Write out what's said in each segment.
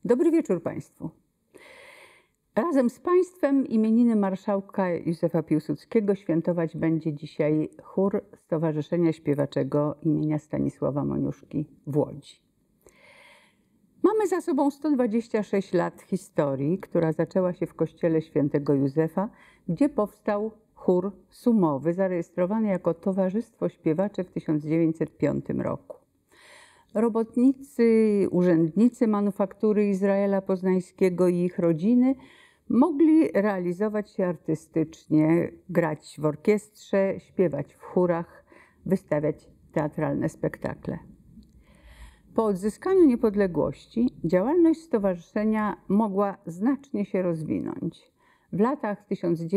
Dobry wieczór Państwu. Razem z Państwem imieniny marszałka Józefa Piłsudskiego świętować będzie dzisiaj chór Stowarzyszenia Śpiewaczego imienia Stanisława Moniuszki w Łodzi. Mamy za sobą 126 lat historii, która zaczęła się w kościele świętego Józefa, gdzie powstał chór sumowy, zarejestrowany jako Towarzystwo Śpiewacze w 1905 roku. Robotnicy, urzędnicy manufaktury Izraela Poznańskiego i ich rodziny mogli realizować się artystycznie, grać w orkiestrze, śpiewać w chórach, wystawiać teatralne spektakle. Po odzyskaniu niepodległości działalność stowarzyszenia mogła znacznie się rozwinąć. W latach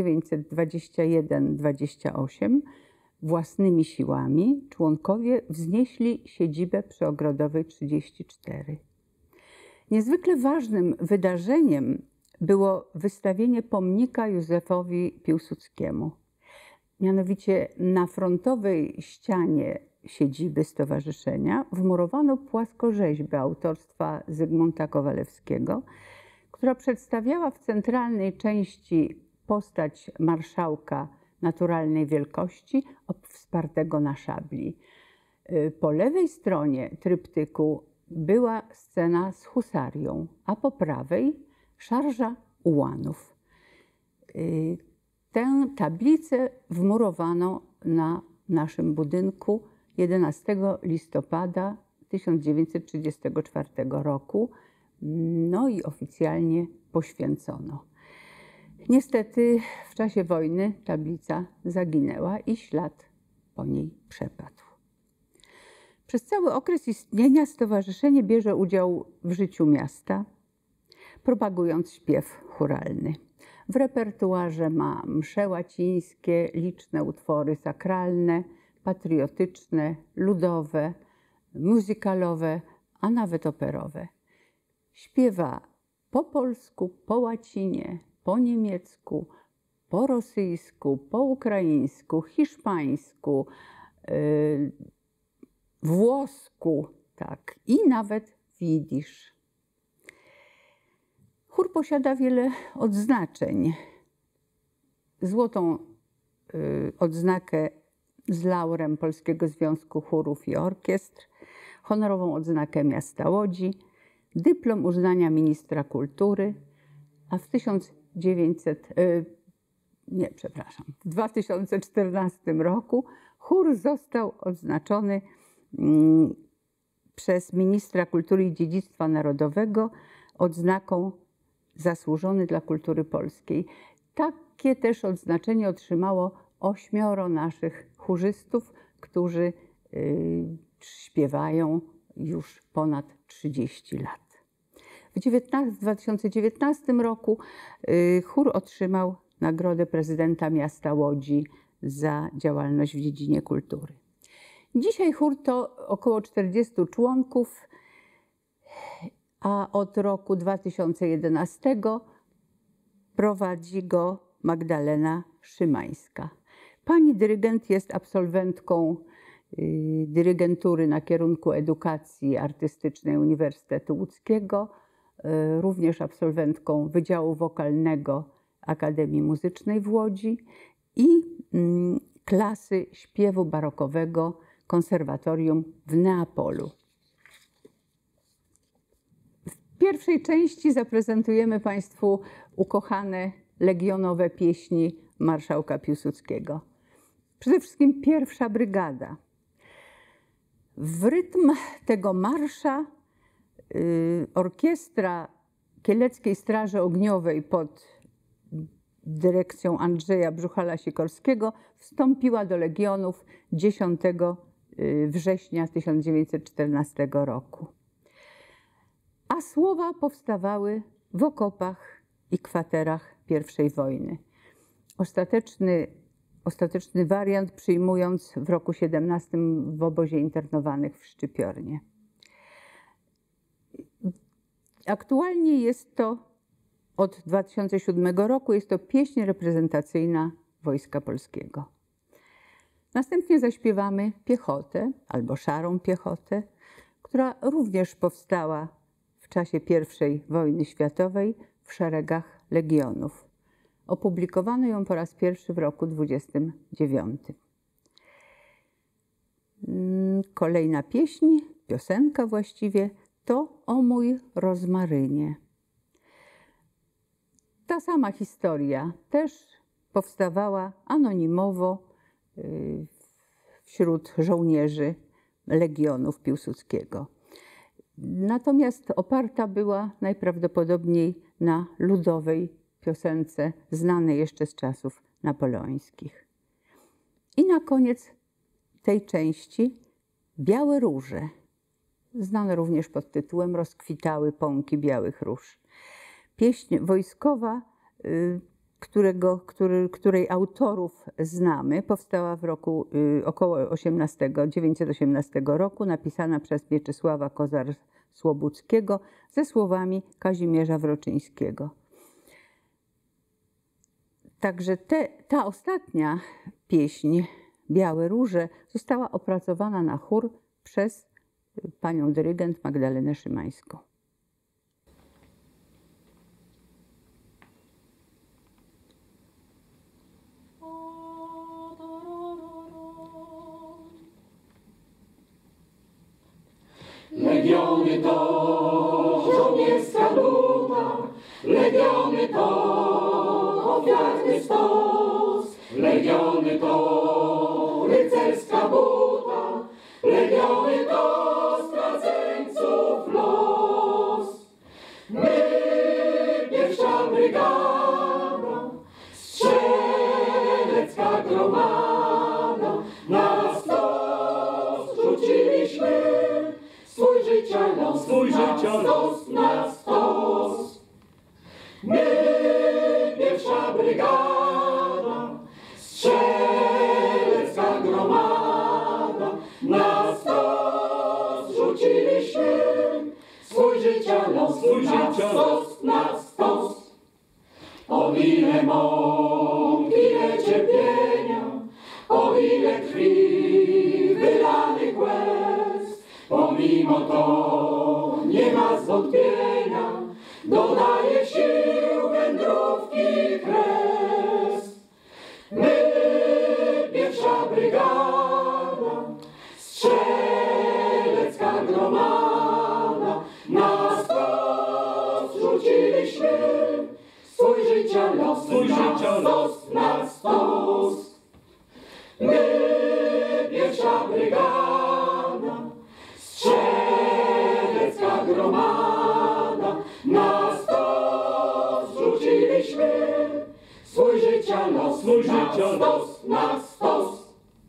1921-28 własnymi siłami członkowie wznieśli siedzibę przy Ogrodowej 34. Niezwykle ważnym wydarzeniem było wystawienie pomnika Józefowi Piłsudskiemu. Mianowicie na frontowej ścianie siedziby stowarzyszenia wmurowano płaskorzeźbę autorstwa Zygmunta Kowalewskiego, która przedstawiała w centralnej części postać marszałka naturalnej wielkości, wspartego na szabli. Po lewej stronie tryptyku była scena z husarią, a po prawej szarża ułanów. Tę tablicę wmurowano na naszym budynku 11 listopada 1934 roku, no i oficjalnie poświęcono. Niestety w czasie wojny tablica zaginęła i ślad po niej przepadł. Przez cały okres istnienia stowarzyszenie bierze udział w życiu miasta, propagując śpiew chóralny. W repertuarze ma msze łacińskie, liczne utwory sakralne, patriotyczne, ludowe, muzykalowe, a nawet operowe. Śpiewa po polsku, po łacinie, po niemiecku, po rosyjsku, po ukraińsku, hiszpańsku, włosku, tak, i nawet w jidysz. Chór posiada wiele odznaczeń. Złotą odznakę z laurem Polskiego Związku Chórów i Orkiestr, honorową odznakę miasta Łodzi, dyplom uznania ministra kultury, a w 2014 roku chór został odznaczony przez ministra kultury i dziedzictwa narodowego odznaką Zasłużony dla kultury polskiej. Takie też odznaczenie otrzymało 8 naszych chórzystów, którzy śpiewają już ponad 30 lat. W 2019 roku chór otrzymał nagrodę prezydenta miasta Łodzi za działalność w dziedzinie kultury. Dzisiaj chór to około 40 członków, a od roku 2011 prowadzi go Magdalena Szymańska. Pani dyrygent jest absolwentką dyrygentury na kierunku edukacji artystycznej Uniwersytetu Łódzkiego, również absolwentką Wydziału Wokalnego Akademii Muzycznej w Łodzi i klasy śpiewu barokowego Konserwatorium w Neapolu. W pierwszej części zaprezentujemy Państwu ukochane legionowe pieśni marszałka Piłsudskiego. Przede wszystkim pierwsza brygada. W rytm tego marsza orkiestra Kieleckiej Straży Ogniowej pod dyrekcją Andrzeja Brzuchala-Sikorskiego wstąpiła do legionów 10 września 1914 roku. A słowa powstawały w okopach i kwaterach I wojny. Ostateczny wariant przyjmując w roku 17 w obozie internowanych w Szczypiornie. Aktualnie jest to, od 2007 roku, jest to pieśń reprezentacyjna Wojska Polskiego. Następnie zaśpiewamy piechotę albo szarą piechotę, która również powstała w w czasie I wojny światowej w szeregach legionów. Opublikowano ją po raz pierwszy w roku 29. Kolejna piosenka właściwie, to O mój rozmarynie. Ta sama historia też powstawała anonimowo wśród żołnierzy legionów Piłsudskiego. Natomiast oparta była najprawdopodobniej na ludowej piosence znanej jeszcze z czasów napoleońskich. I na koniec tej części Białe róże, znane również pod tytułem Rozkwitały pąki białych róż. Pieśń wojskowa, której autorów znamy, powstała w roku około 918 roku, napisana przez Mieczysława Kozar-Słobuckiego ze słowami Kazimierza Wroczyńskiego. Także ta ostatnia pieśń, Białe róże, została opracowana na chór przez panią dyrygent Magdalenę Szymańską. Legiony to żołnierska nuta, legiony to ofiarny stos, legiony to rycerska buta, legiony to straceńców los. My, pierwsza brygada, strzelecka gromada, na stos rzuciliśmy swój życia los, na stos. My, pierwsza brygada, strzelecka gromada, na stos rzuciliśmy swój życia los, na stos. O ile mąk, ile cierpienia, o ile krwi wylanych łez, pomimo to nie ma zwątpienia, dodaje sił wędrówki kres. My, pierwsza brygada, strzelecka gromada, na stos rzuciliśmy swój życia los, na stos. My, pierwsza brygada, strzelecka gromada, na stos rzuciliśmy swój życia los, na stos.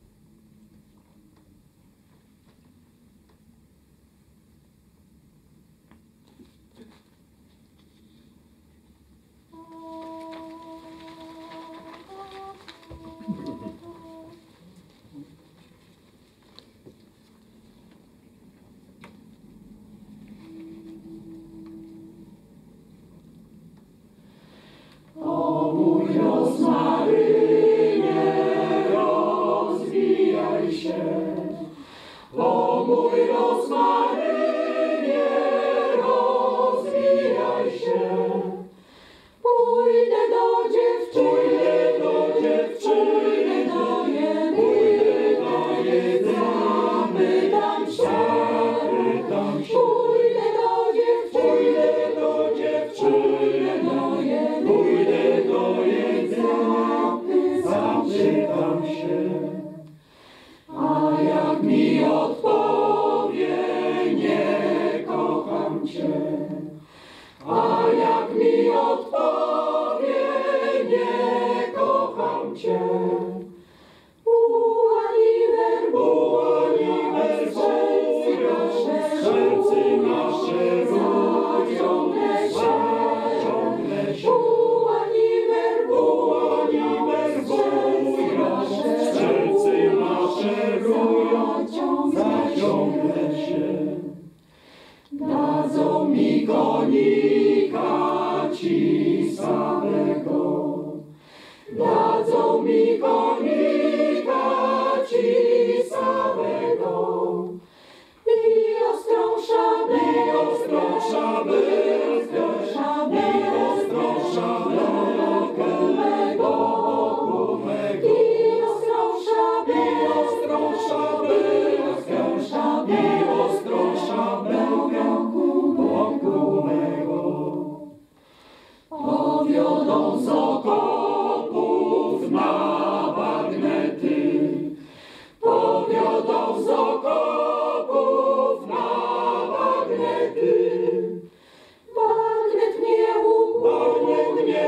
O mój rozmarynie, rozwijaj się. O mój rozmarynie, rozwijaj się. Pójdę do dziewczyny, pójdę do jej, zapytam się. Pójdę do dziewczyny, pójdę do jej, zapytam się. A jak mi odpowie, nie kocham cię. A jak mi odpowie, nie kocham cię. Serce nasze ciągle się. Serce nasze zaciągle się. Dadzą mi konika ci samego. Dadzą mi konika ci samego. I ostrą szablę szabelkę, i ostrą szabelkę wokół mego. I ostrą szabelkę, i ostrą szabelkę wokół mego. Powiodą z okopów na bagnety, powiodą z okopów na bagnety. Bagnet mnie ukłuje,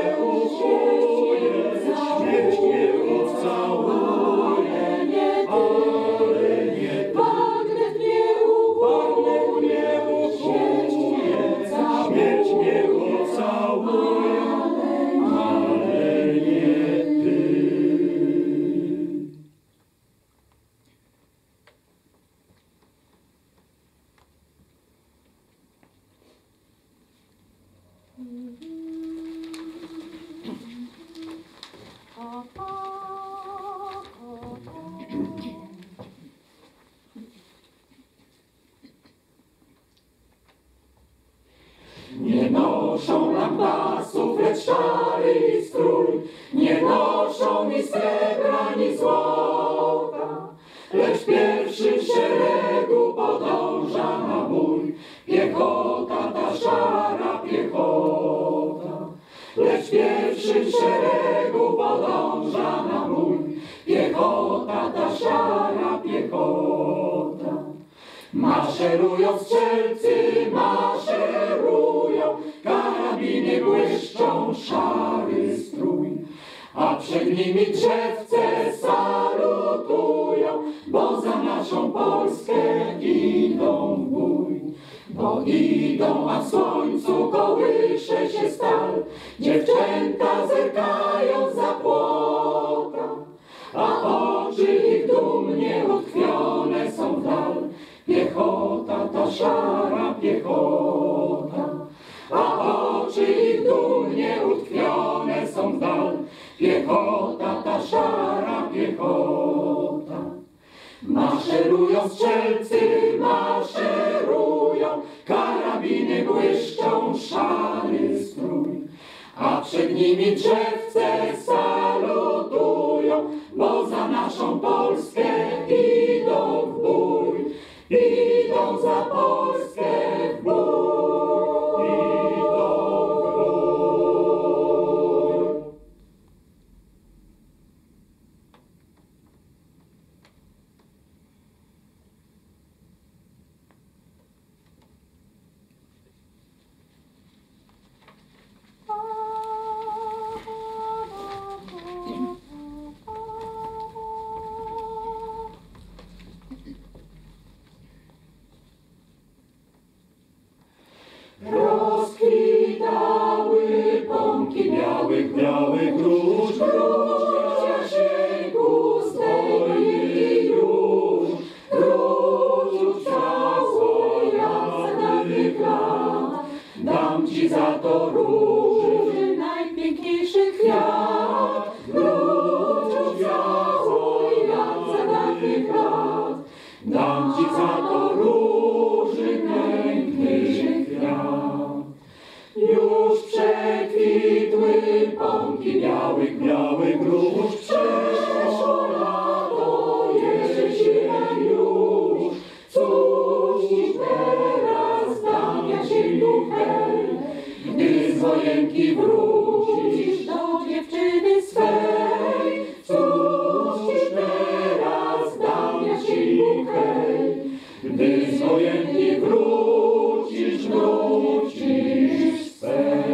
śmierć mnie ucałuje, ale nie ty. Bagnet mnie ukłuje, śmierć mnie ucałuje, ale nie ty. Nie noszą lampasów, lecz szary strój, nie noszą ni srebra, ni złota, lecz pierwszy w szeregu podąża na bój piechota, ta szara piechota. Lecz pierwszy w szeregu podąża na bój piechota, ta szara piechota. Maszerują strzelcy, maszerują, karabiny błyszczą, szary strój, a przed nimi drzewce salutują, bo za naszą Polskę idą w bój. Bo idą, a w słońcu kołysze się stal, dziewczęta zerkają za płota, a oczy ich dumnie utkwione są w dal. Piechota, ta szara piechota, a oczy ich dumnie utkwione są w dal. Piechota, ta szara piechota. Maszerują strzelcy, maszerują, karabiny błyszczą, szary strój, a przed nimi drzewce salutują, bo za naszą Polskę idą w bój. Idą za Polskę w bój, idą w bój. Rozkwitały pąki białych róż, w zasięgu stoi już, róż ciało jasnych lat. Dam ci za to róży najpiękniejszy kwiat, róż ciało jasnych lat. Dam ci za to róży najpiękniejszy kwiat. Już przekwitły pąki białych róż, przeszło lato, jesień już. Cóż dziś teraz dam ja ci duchel, gdy z wojenki wrócisz do dziewczyny swej. Cóż dziś teraz dam ja ci duchel, gdy z wojenki wrócisz swej.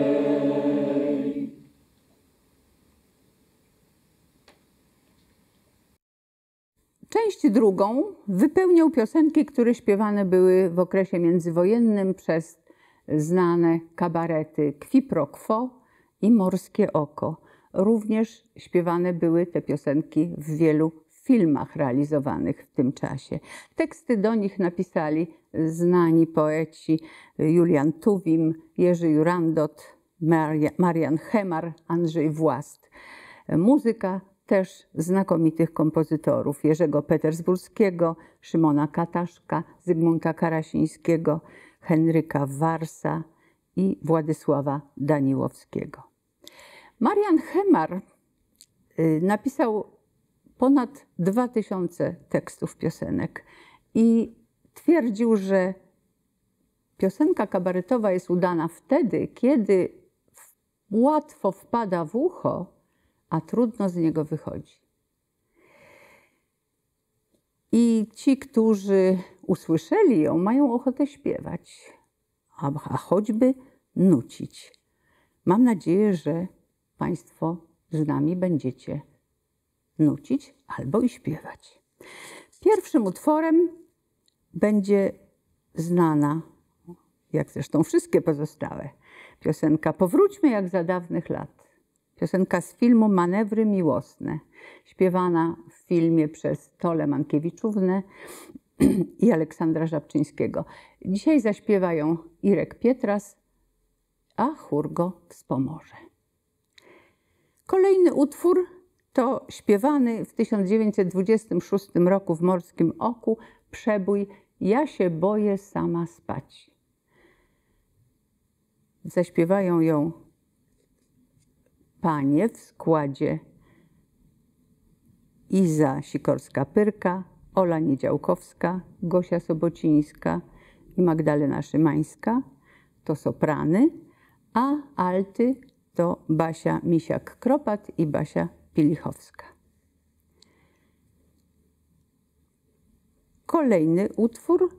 Część drugą wypełnią piosenki, które śpiewane były w okresie międzywojennym przez znane kabarety Qui pro quo i Morskie oko. Również śpiewane były te piosenki w wielu filmach realizowanych w tym czasie. Teksty do nich napisali znani poeci Julian Tuwim, Jerzy Jurandot, Marian Hemar, Andrzej Włast. Muzyka też znakomitych kompozytorów Jerzego Petersburskiego, Szymona Kataszka, Zygmunta Karasińskiego, Henryka Warsa i Władysława Daniłowskiego. Marian Hemar napisał ponad 2000 tekstów piosenek i twierdził, że piosenka kabaretowa jest udana wtedy, kiedy łatwo wpada w ucho, a trudno z niego wychodzi. I ci, którzy usłyszeli ją, mają ochotę śpiewać, a choćby nucić. Mam nadzieję, że Państwo z nami będziecie nucić albo i śpiewać. Pierwszym utworem będzie znana, jak zresztą wszystkie pozostałe, piosenka Powróćmy jak za dawnych lat. Piosenka z filmu Manewry miłosne, śpiewana w filmie przez Tolę Mankiewiczównę i Aleksandra Żabczyńskiego. Dzisiaj zaśpiewają Irek Pietras, a chór go wspomoże. Kolejny utwór to śpiewany w 1926 roku w Morskim Oku przebój Ja się boję sama spać. Zaśpiewają ją panie w składzie Iza Sikorska-Pyrka, Ola Niedziałkowska, Gosia Sobocińska i Magdalena Szymańska. To soprany, a alty to Basia Misiak-Kropat i Basia Pilichowska. Kolejny utwór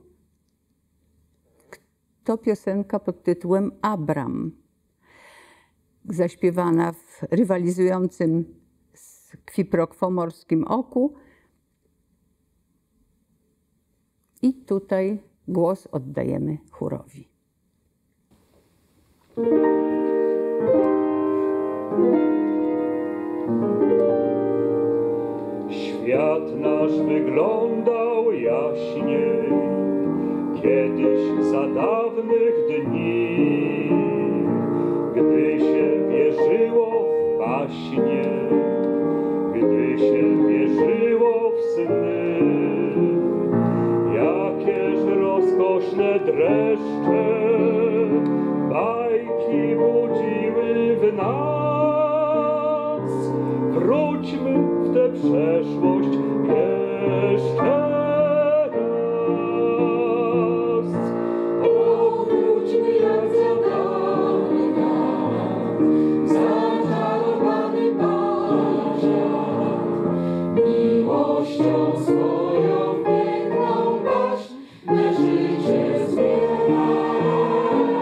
to piosenka pod tytułem Abram, zaśpiewana w rywalizującym z Kwiprokwo Morskim Oku. I tutaj głos oddajemy chórowi. Świat nasz wyglądał jaśniej, kiedyś za dawnych dni, gdy się wierzyło w baśnie, gdy się wierzyło w sny. Jakież rozkoszne dreszcze bajki budziły w nas. Wróćmy w tę przeszłość jeszcze raz. Powróćmy jak za dawnych lat, zaczarowany Pan świat, miłością swoją piękną baśń, me życie zbieraj.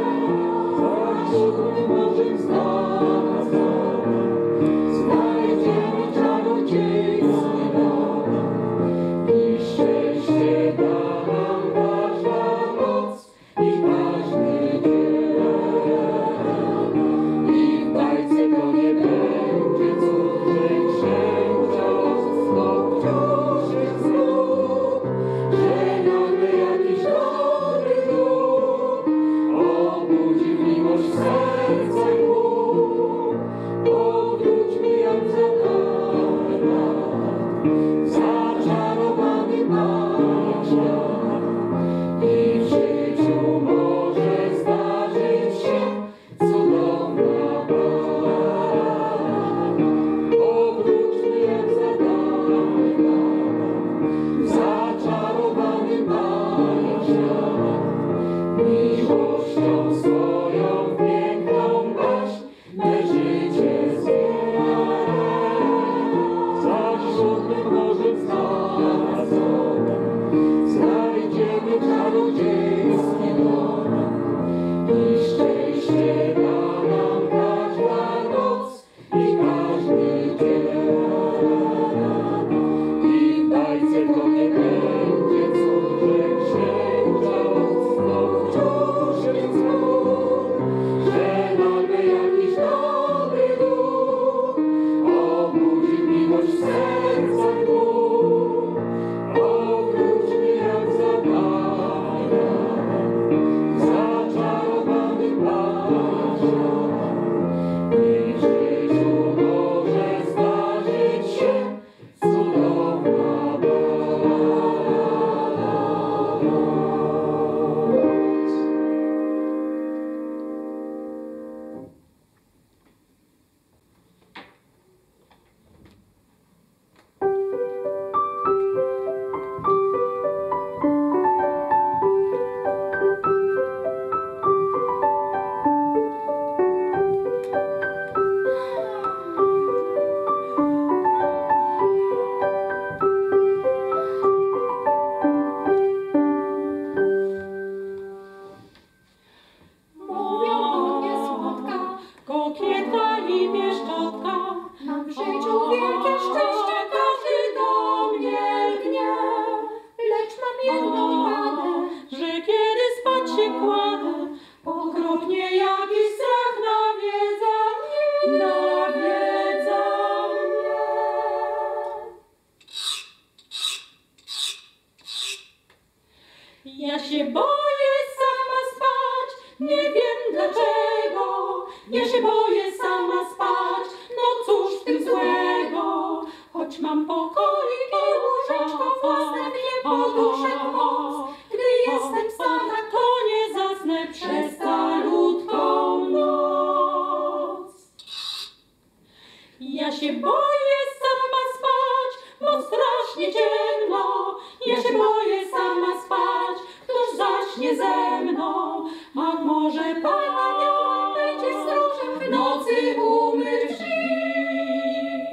dlaczego, ja się boję sama spać. No cóż w tym złego, choć mam pokoik i łóżeczko własne, mnie poduszek moc. Gdy jestem sama, to nie zasnę przez calutką noc. Ja się boję sama spać, bo strasznie ciemno. Ja się boję sama spać, któż zaśnie ze mną? A może Pan anioł będzie stróżem w nocy umyć drzwi?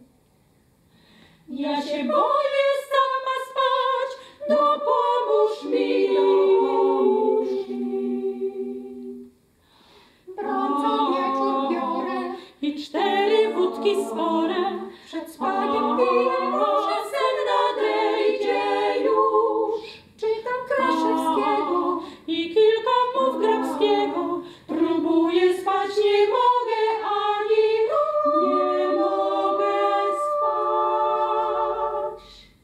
Ja się boję sama spać, dopomóż mi, dopomóż mi. Co wieczór biorę I 4 wódki spore przed spaniem piję, że sen nadejdzie już. czytam Kraszewskiego. I kilka mów Grabskiego, próbuję spać, nie mogę ani nie mogę spać.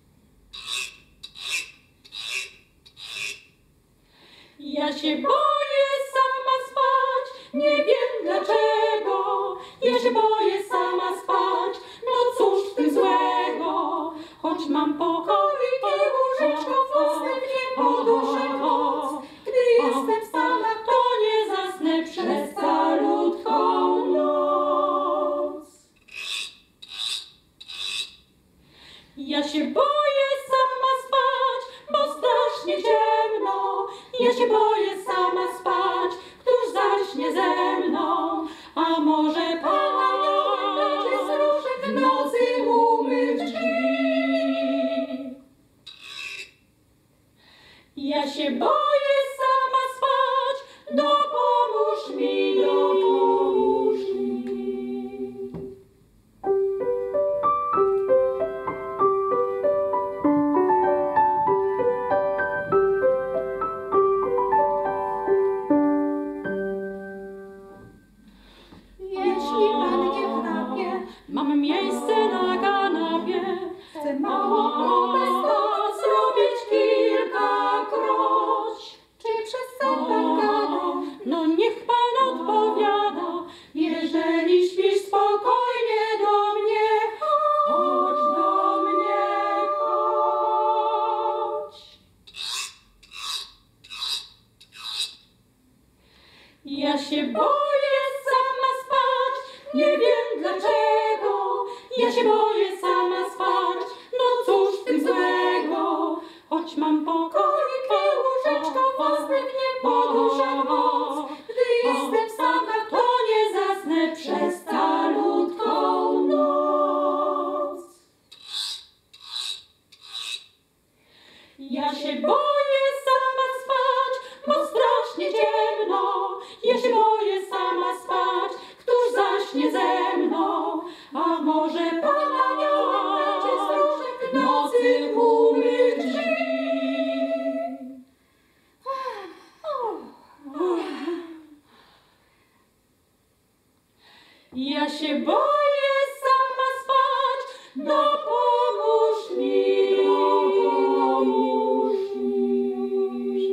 Ja się boję sama spać, nie wiem dlaczego. Ja się boję sama spać, no cóż w tym złego, choć mam pokoik i łóżeczko własne, mnie poduszek moc. Gdy jestem sama, to nie zasnę przez calutką noc. Ja się boję sama spać, bo strasznie ciemno. Ja się boję sama spać, któż zaśnie ze mną? A może Pan anioł będzie stróżem w nocy umyć drzwi? Ja się boję sama spać, dopomóż mi, dopomóż mi. Jeśli Pan nie chrapie, Mam miejsce na kanapie, chcę małą próbę stąd zrobić kilkakroć. Czy przez sen Pan gada? No niech Pan odpowiada, jeżeli śpisz spokojnie do mnie, chodź do mnie, chodź. Ja się boję sama spać, nie wiem dlaczego. Ja się boję sama spać, no cóż w tym złego, choć mam pokoik i łóżeczko własne, mnie poduszek moc. Gdy jestem sama, to nie zasnę przez calutką noc. Ja się boję sama spać, bo strasznie ciemno. Ja się boję sama spać, któż zaśnie ze mną? A może Pan anioł będzie stróżem w nocy umyć drzwi? Ja się boję sama spać, dopomóż mi, dopomóż mi.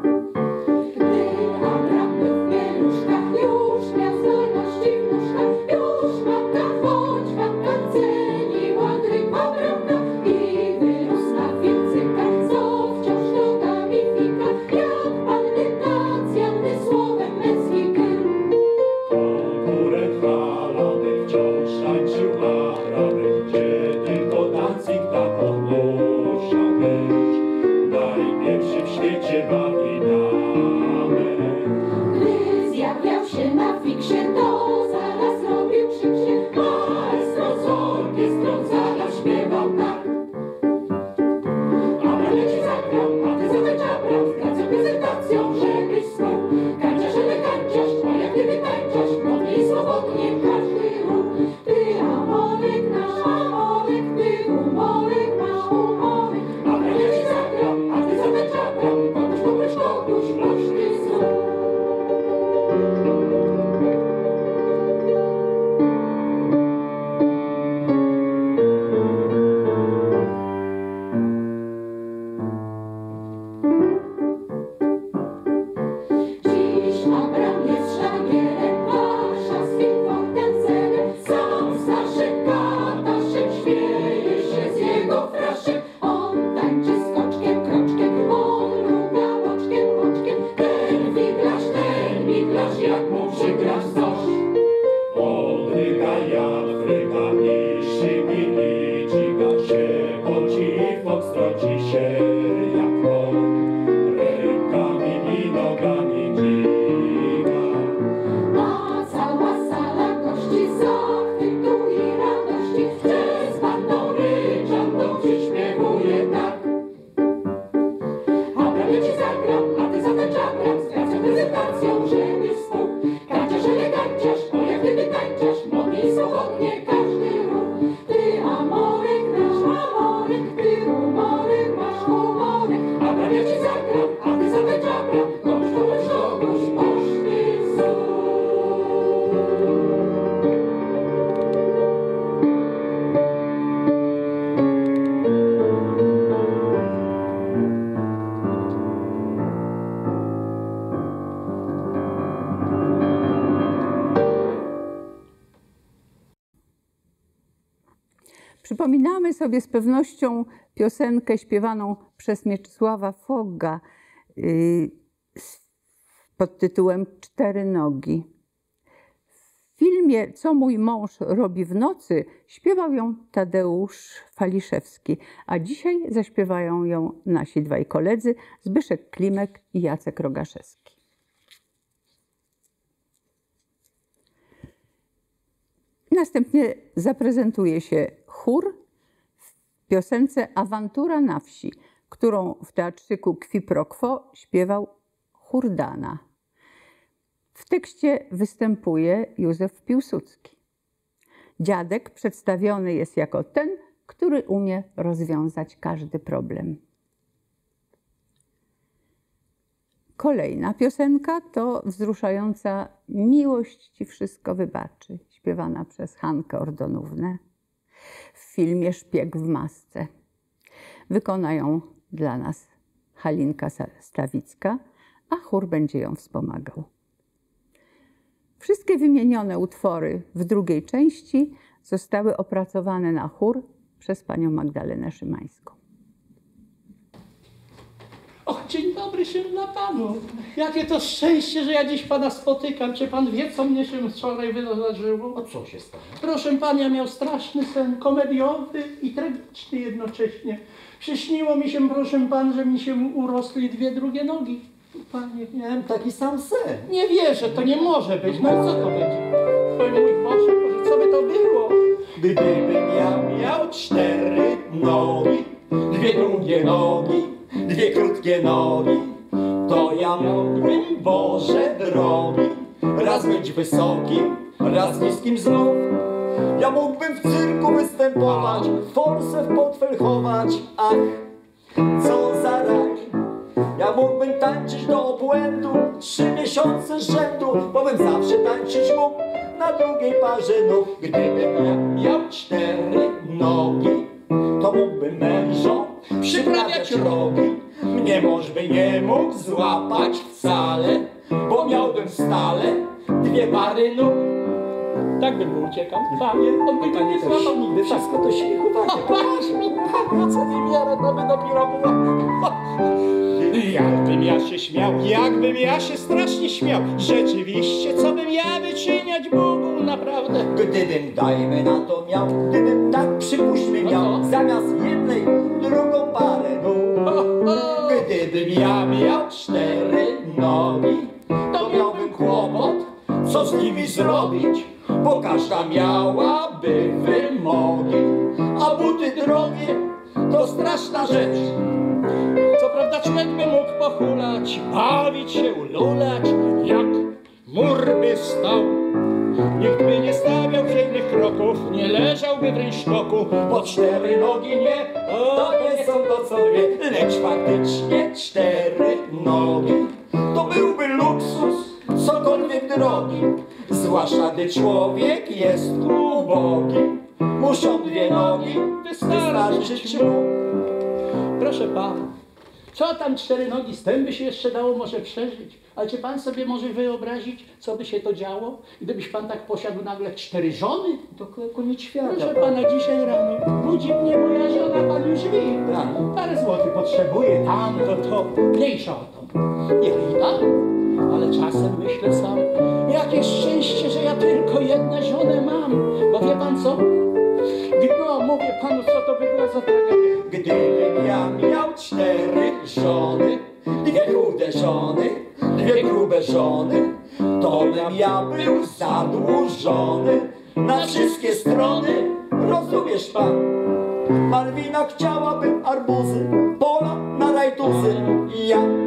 Gdy Abraham był w pieluszkach, już miał zdolności w nóżkach. prawie ci zagram, a ty za ten czaprak z gracją, prezentacją, żeby spół. Kanciarz, eleganciarz, o jak gdyby tańczysz, modli swobodnie każdy ruch. Ty amorek nasz, amorek, ty humorek masz humorek. A prawie ci zagram, a ty za ten czaprak, komuś, poszty znów. Przypominamy sobie z pewnością piosenkę śpiewaną przez Mieczysława Fogga pod tytułem Cztery nogi. W filmie Co mój mąż robi w nocy śpiewał ją Tadeusz Faliszewski, a dzisiaj zaśpiewają ją nasi dwaj koledzy Zbyszek Klimek i Jacek Rogaszewski. Następnie zaprezentuje się chór w piosence Awantura na wsi, którą w teatrzyku Qui pro quo śpiewał chór Dana. W tekście występuje Józef Piłsudski. Dziadek przedstawiony jest jako ten, który umie rozwiązać każdy problem. Kolejna piosenka to wzruszająca Miłość ci wszystko wybaczy, śpiewana przez Hankę Ordonównę w filmie Szpieg w masce. Wykonają dla nas Halinka Stawicka, a chór będzie ją wspomagał. Wszystkie wymienione utwory w drugiej części zostały opracowane na chór przez panią Magdalenę Szymańską. O, dzień dobry się dla panu. Jakie to szczęście, że ja dziś pana spotykam. Czy pan wie, co mnie się wczoraj wydarzyło? O co się stało? Proszę pana, ja miał straszny sen, komediowy i tragiczny jednocześnie. Przyśniło mi się, proszę pan, że mi się urosły dwie drugie nogi. Panie, Miałem taki sam sen. nie wierzę, to nie może być. No co to będzie? Oj mój Boże, co by to było? Gdybym ja miał cztery nogi, dwie długie nogi, dwie krótkie nogi, to ja mógłbym, Boże drogi, raz być wysokim, raz niskim znów. Ja mógłbym w cyrku występować, forsę w portfel chować, ach, co za raj. Ja mógłbym tańczyć do obłędu 3 miesiące z rzędu, bo bym zawsze tańczyć mógł na drugiej parze nóg. Gdybym ja miał cztery nogi, to mógłbym mężom przyprawiać rogi. Mnie mąż by nie mógł złapać wcale, bo miałbym stale dwie pary nóg. Tak bym uciekał. Panie, on by mnie nie złapał nigdy. Wszystko to śmiechu, panie. Co nie miarę, to by dopiero było. Jakbym ja się śmiał, jakbym ja się strasznie śmiał. Rzeczywiście, co bym ja wyczyniać mógł, naprawdę. Gdybym, dajmy na to miał, gdybym tak przypuśćmy miał, zamiast jednej, drugą parę nóg. Gdybym ja miał cztery nogi, to miałbym kłopot, co z nimi zrobić, bo każda miałaby wymogi, a buty drogie to straszna rzecz. Co prawda człowiek by mógł pochulać, bawić się, ululać, jak mur by stał. Nikt by nie stawiał żadnych kroków, nie leżałby w rynsztoku, Bo cztery nogi nie, to nie są to co dwie, lecz faktycznie cztery nogi to byłby luksus, cokolwiek drogi, zwłaszcza gdy człowiek jest ubogi. Muszą dwie nogi wystarczyć mu. Proszę pana, co tam cztery nogi, z tym by się jeszcze dało może przeżyć. Ale czy pan sobie może wyobrazić, co by się to działo, gdybyś pan tak posiadł nagle 4 żony? To koniec świata. Proszę pana, dzisiaj rano budzi mnie moja żona, pan już wie. Tak. Parę złotych potrzebuje, tamto, to, mniejsza o to. Niech i tak, ale czasem myślę sam, jakie szczęście, że ja tylko jedną żonę mam. Bo wie pan co? No, mówię panu, co to by była za tragedia. Gdybym ja miał cztery żony, dwie chude żony, dwie grube żony, to bym ja był zadłużony na wszystkie strony. Rozumiesz pan? Malwina chciałaby arbuzy, pola na rajtuzy i ja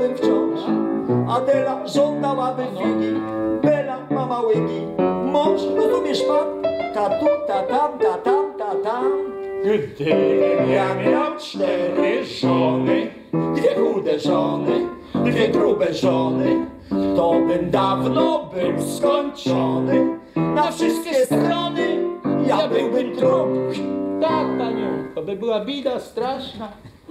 chciałbym wciąż. Adela żądałaby figi, Bela mama łygi. Mąż, rozumiesz pan? Tatu, tatam, tatam, tatam. Gdybym ja miał 4 żony, 2 chude żony, 2 grube żony, to bym dawno był skończony. Na wszystkie strony ja byłbym trup. Tak, panie, to by była bida straszna.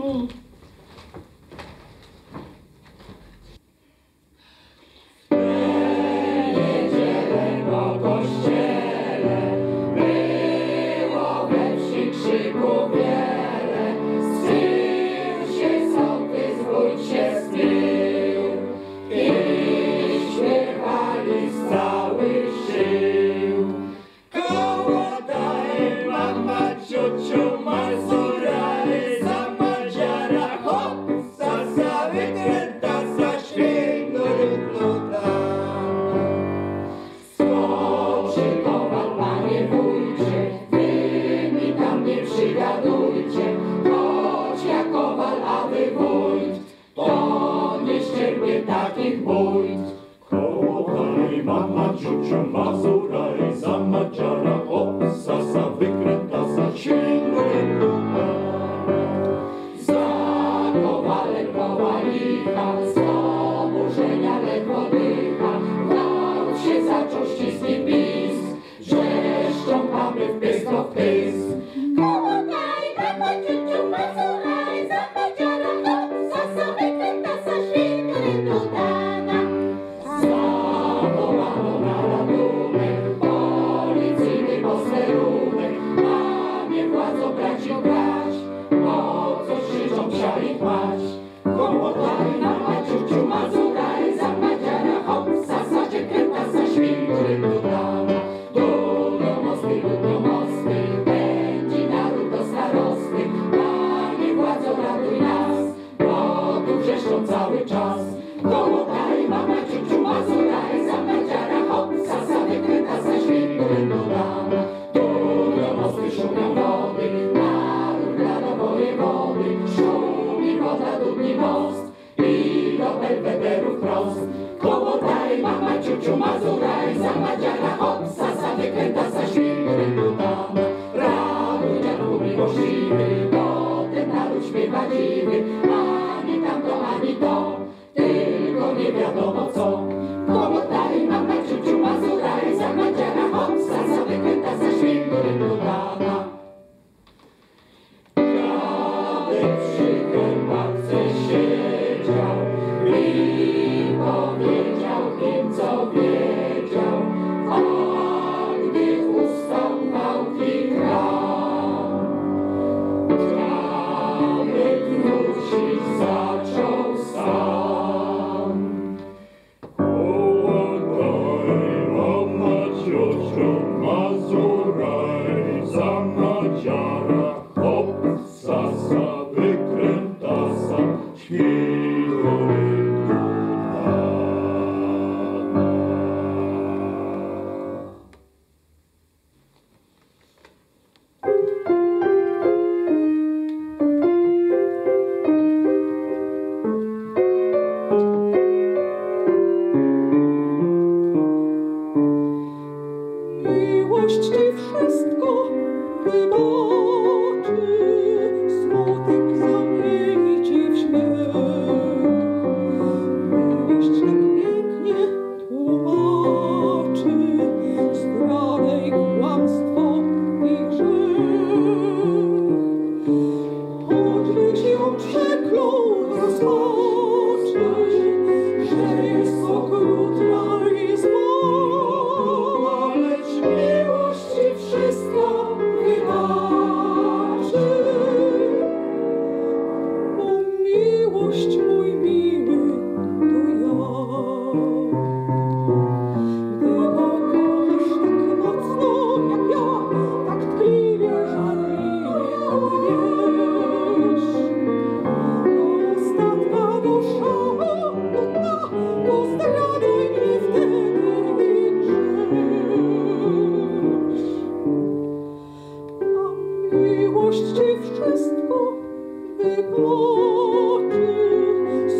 Mama, ciuciu, mazuraj, zamadziara, hop, sasa, wykrętasa, świngury, Za kowalem kowalika, z oburzenia ledwo dycha. Gwałt się zaczął, ścisnij pisk, wrzeszczą baby w pysk o pysk. Kołotaj, mama, ciuciu, mazuraj, zamadziara, hop, sasa, wykrętasa, świngury, dudana. Zawołano na ratunek, policyjny posterunek. Mamie władzą braci brać, po co krzyczą psia i płać. Kołotaj, mama, ciuciu, mazuraj, zamadziara, hop, sasa, krętasa, świngury, dudana. Dudno mosty, pędzi naród do starosty. Panie władzo, ratuj nas, bo tu wrzeszczą cały czas. Kołotaj, mama, ciuciu, mazuraj, zamadziara, hop, sasa, wykrętasa, świngury, dudana. Dudno mosty, szumią wody, naród gra do wojewody. Szumi woda, dudni most i do belwederu wprost. Kołotaj, mama, ciuciu, mazuraj, zamadziara, hop, sasa, wykrętasa, świngury, dudana. Raduj, dziadku miłościwy, bo ten naród śpiewa dziwy. Ani tamto, ani to, tylko nie wiadomo co. Kołotaj, mama, ciuciu, mazuraj, zamadziara, hop, sasa, wykrętasa, świngury, dudana. Dziadek przy herbatce siedział i powiedział im, co wiedział. A gdy ustał wałki kran, dziadek wrócić zaczął sam. kołotaj, mama, ciuciu, mazuraj, zamadziara, hop, sasa, wykrętasa, świngury, dudana. Miłość ci wszystko wybaczy, smutek zamieni ci w śmiech. Miłość tak pięknie tłumaczy zdradę i kłamstwo i grzech. Choćbyś ją przeklął w rozpaczy, że jest okrutna i zła, lecz miłość ci wszystko wybaczy. Bo miłość, mój miły, to ja. Gdy kochasz tak mocno jak ja, tak tkliwie, żarliwie, to wiesz. Ostatnia dusza nudna, to zdradzaj mnie wtedy i grzesz. A miłość ci wszystko wybaczy,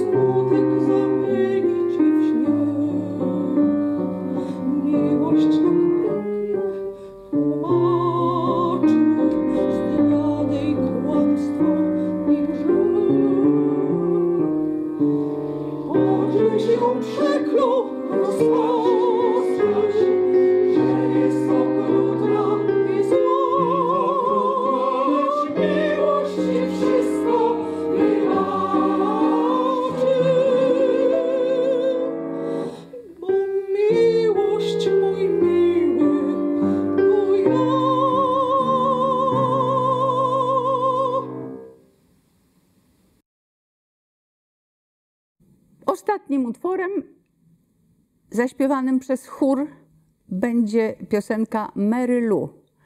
Ostatnim utworem zaśpiewanym przez chór będzie piosenka Mary Lou.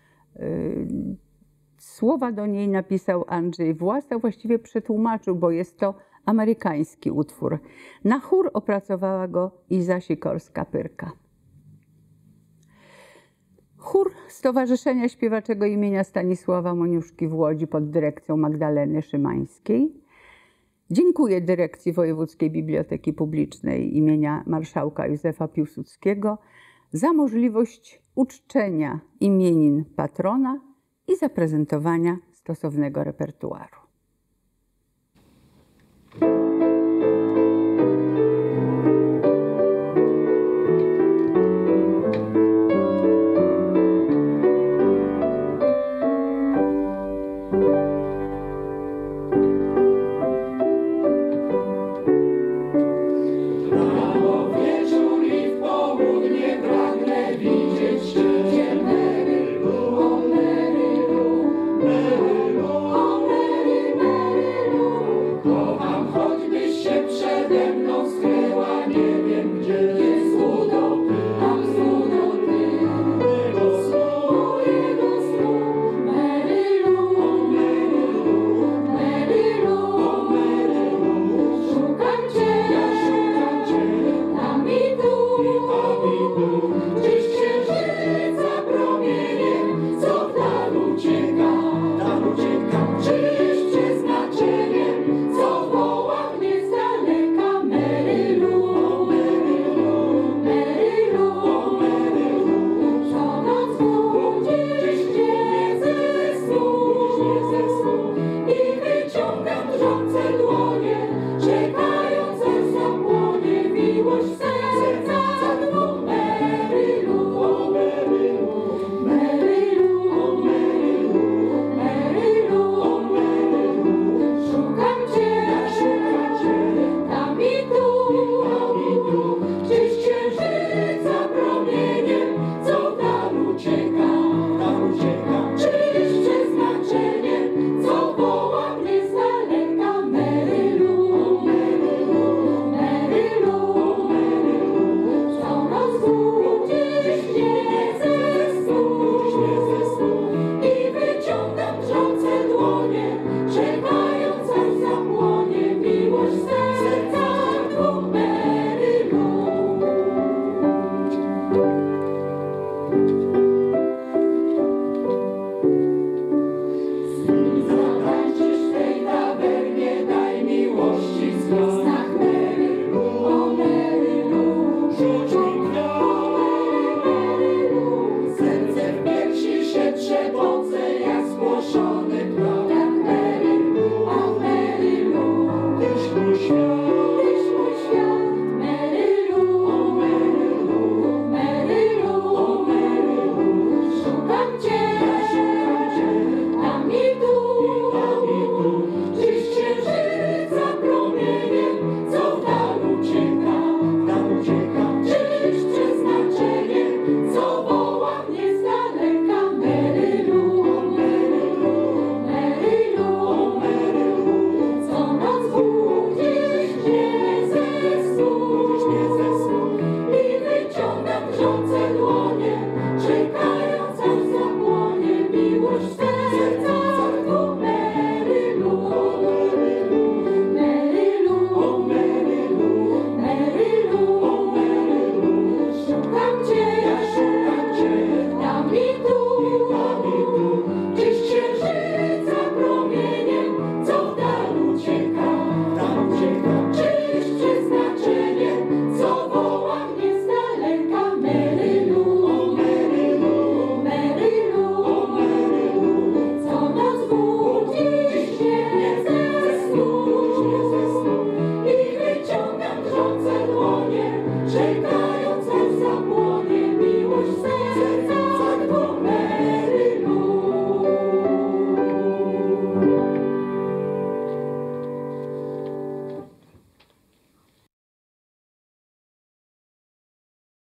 Słowa do niej napisał Andrzej Włas, a właściwie przetłumaczył, bo jest to amerykański utwór. Na chór opracowała go Iza Sikorska-Pyrka. Chór Stowarzyszenia Śpiewaczego imienia Stanisława Moniuszki w Łodzi pod dyrekcją Magdaleny Szymańskiej dziękuję Dyrekcji Wojewódzkiej Biblioteki Publicznej imienia Marszałka Józefa Piłsudskiego za możliwość uczczenia imienin patrona i zaprezentowania stosownego repertuaru. Świat.